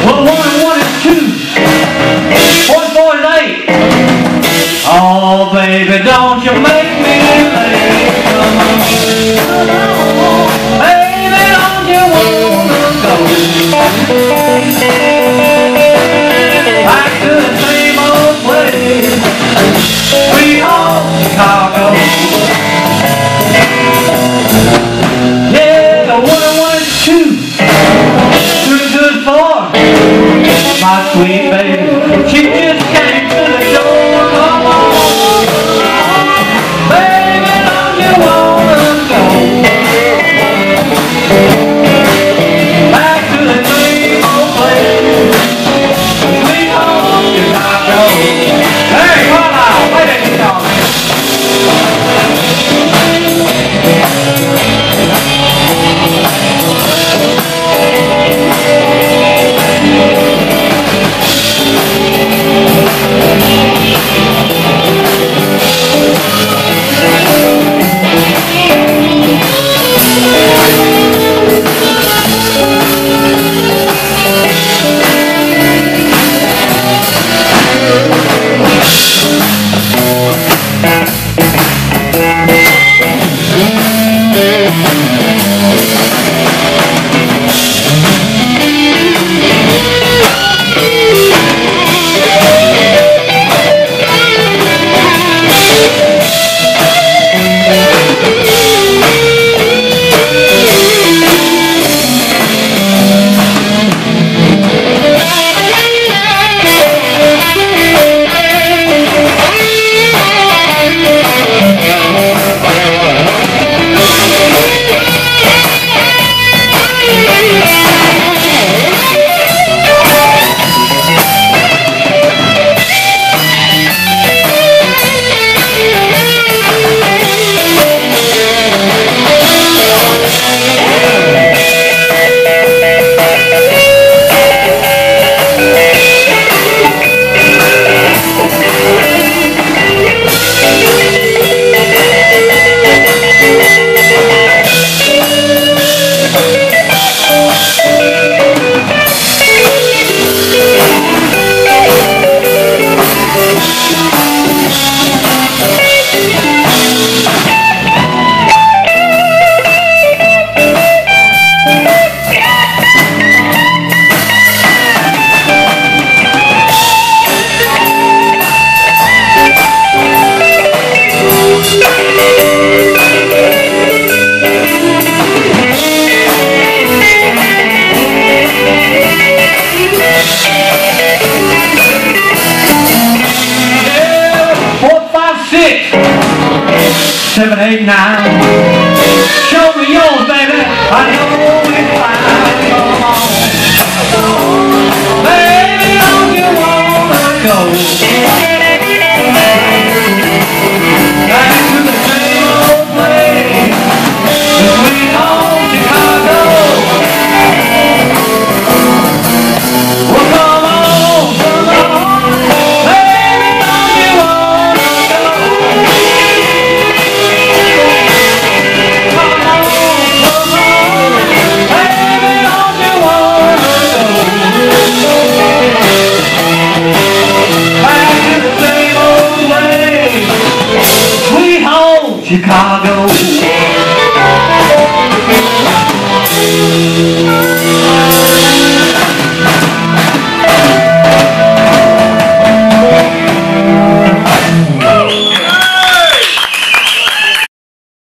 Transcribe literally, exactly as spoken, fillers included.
Well, one and one is two. One, four is eight. Oh, baby, don't you make me late. Come on. Baby, don't you wanna go back to the same old place? Sweet home Chicago. Yeah, the one and one is two. Two is good for my sweet baby. She just came to the door. Come on, baby, don't you wanna go back to the same old place? Sweet home Chicago. Hey, Carlisle, play that guitar, man. Seven, eight, nine. Show me yours, baby. I know it's fine. Come on. Baby, don't you wanna go back to the same old place? The sweet home Chicago. Well, come on, come on. Baby, don't you wanna go? Chicago.